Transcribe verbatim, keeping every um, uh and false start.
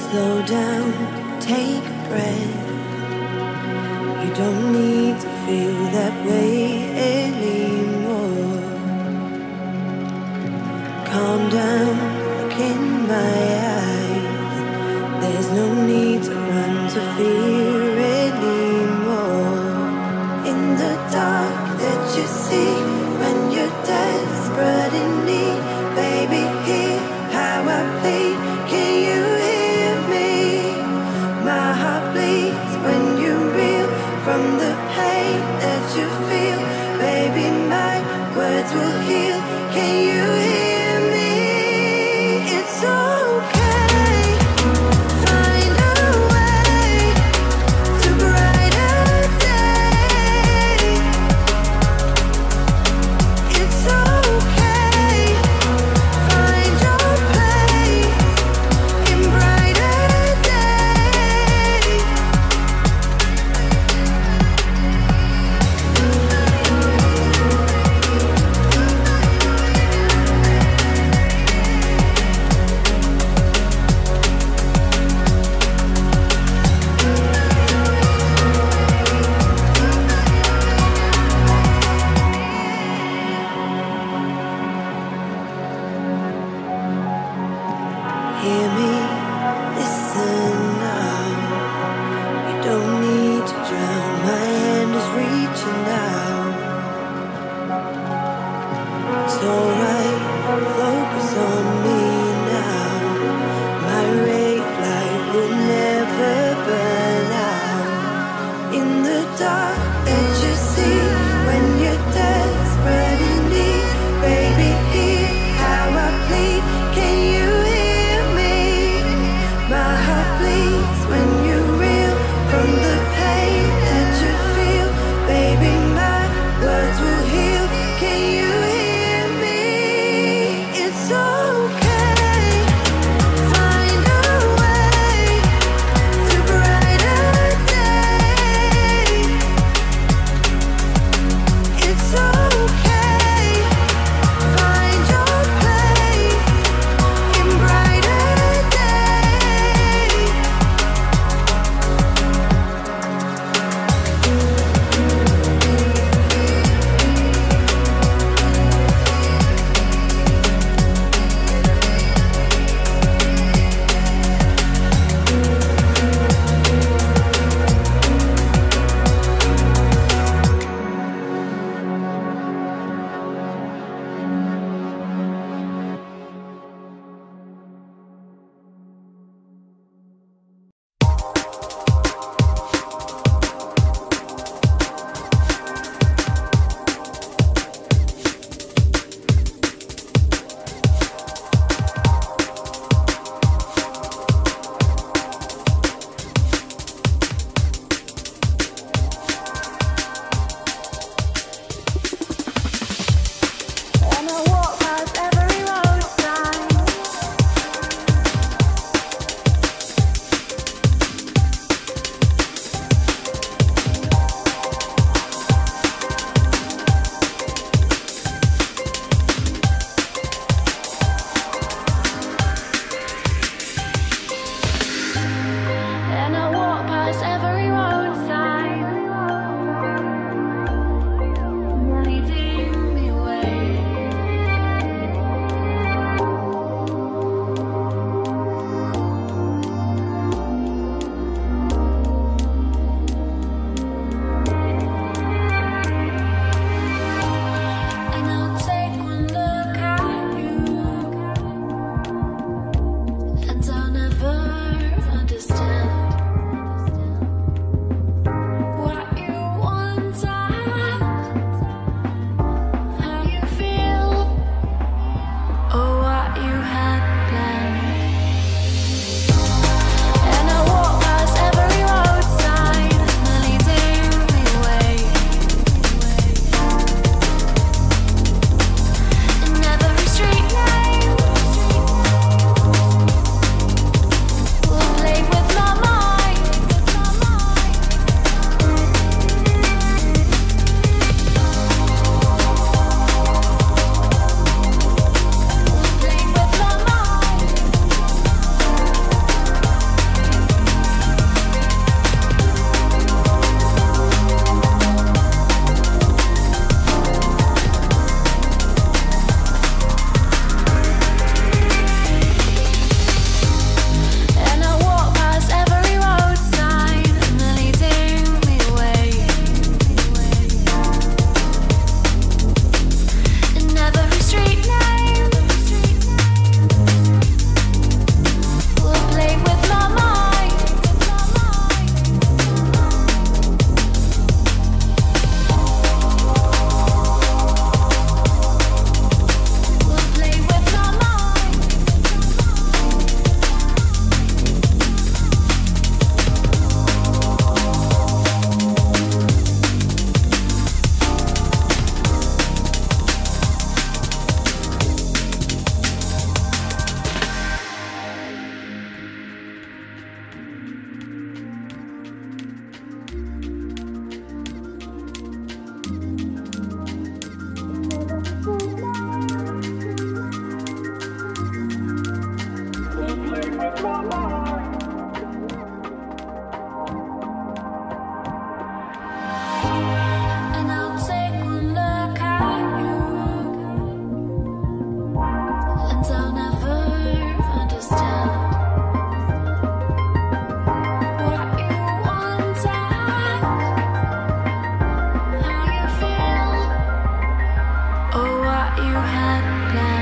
Slow down, take a breath. You don't need to feel that way anymore. Calm down, look in my eyes. There's no need to run to fear anymore. In the dark that you see when you're desperate in need, baby, hear how I plead. Can you hear me? My heart bleeds when you reel from the pain that you feel. Baby, my words will heal. Can you hear me? It's okay. Find a way to brighter day. It's okay. Find your place in brighter days. Hear me, listen now. You don't need to drown. My hand is reaching out. It's alright, focus on me now. My rave light will never burn out. In the dark that you see when you're desperate in need, baby, hear how I plead. Can you hear me? My heart bleeds when you reel from the pain that you feel. Baby, my words will heal. Can you hear me? had planned.